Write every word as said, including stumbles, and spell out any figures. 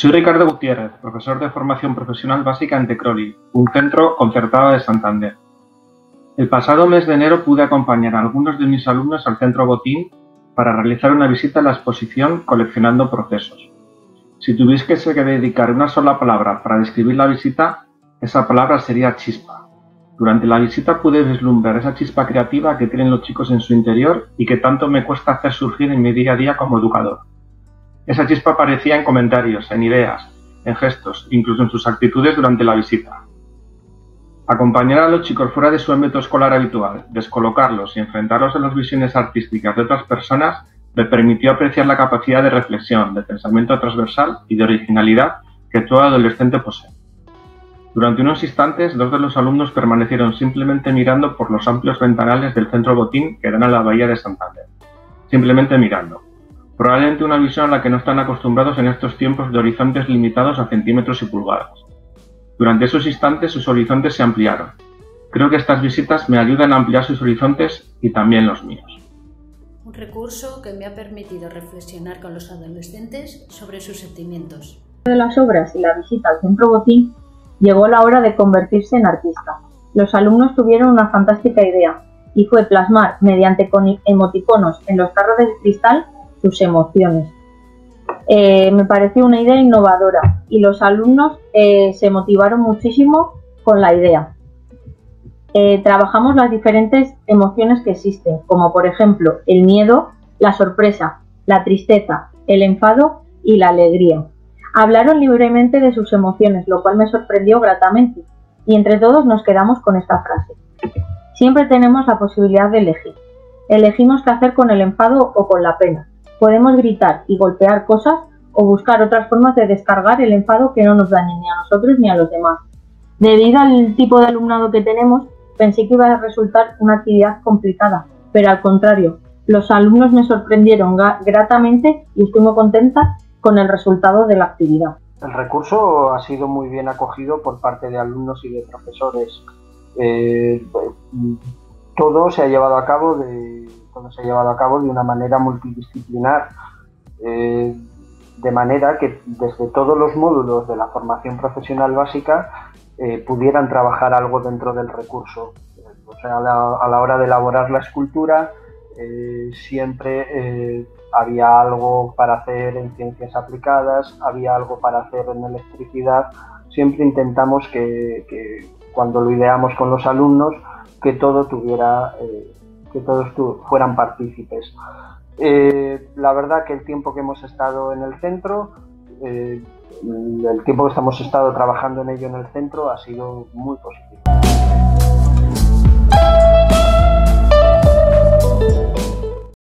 Soy Ricardo Gutiérrez, profesor de Formación Profesional Básica en Tecroli, un centro concertado de Santander. El pasado mes de enero pude acompañar a algunos de mis alumnos al Centro Botín para realizar una visita a la exposición Coleccionando Procesos. Si tuviese que dedicar una sola palabra para describir la visita, esa palabra sería chispa. Durante la visita pude vislumbrar esa chispa creativa que tienen los chicos en su interior y que tanto me cuesta hacer surgir en mi día a día como educador. Esa chispa aparecía en comentarios, en ideas, en gestos, incluso en sus actitudes durante la visita. Acompañar a los chicos fuera de su ámbito escolar habitual, descolocarlos y enfrentarlos a las visiones artísticas de otras personas me permitió apreciar la capacidad de reflexión, de pensamiento transversal y de originalidad que todo adolescente posee. Durante unos instantes, dos de los alumnos permanecieron simplemente mirando por los amplios ventanales del Centro Botín que dan a la bahía de Santander. Simplemente mirando. Probablemente una visión a la que no están acostumbrados en estos tiempos de horizontes limitados a centímetros y pulgadas. Durante esos instantes sus horizontes se ampliaron. Creo que estas visitas me ayudan a ampliar sus horizontes y también los míos. Un recurso que me ha permitido reflexionar con los adolescentes sobre sus sentimientos. De las obras y la visita al Centro Botín, llegó la hora de convertirse en artista. Los alumnos tuvieron una fantástica idea y fue plasmar mediante emoticonos en los tarros de cristal sus emociones. Eh, me pareció una idea innovadora y los alumnos eh, se motivaron muchísimo con la idea. Eh, trabajamos las diferentes emociones que existen, como por ejemplo el miedo, la sorpresa, la tristeza, el enfado y la alegría. Hablaron libremente de sus emociones, lo cual me sorprendió gratamente, y entre todos nos quedamos con esta frase: siempre tenemos la posibilidad de elegir. Elegimos qué hacer con el enfado o con la pena. Podemos gritar y golpear cosas o buscar otras formas de descargar el enfado que no nos dañen ni a nosotros ni a los demás. Debido al tipo de alumnado que tenemos, pensé que iba a resultar una actividad complicada, pero al contrario, los alumnos me sorprendieron gratamente y estoy muy contenta con el resultado de la actividad. El recurso ha sido muy bien acogido por parte de alumnos y de profesores. Eh, todo se ha llevado a cabo de todo se ha llevado a cabo de una manera multidisciplinar, eh, de manera que desde todos los módulos de la formación profesional básica eh, pudieran trabajar algo dentro del recurso. O sea, a la, a la hora de elaborar la escultura eh, siempre eh, había algo para hacer en ciencias aplicadas, había algo para hacer en electricidad. Siempre intentamos que, que cuando lo ideamos con los alumnos, que todo tuviera, eh, que todos tu, fueran partícipes. Eh, la verdad que el tiempo que hemos estado en el centro, eh, el tiempo que hemos estado trabajando en ello en el centro ha sido muy positivo.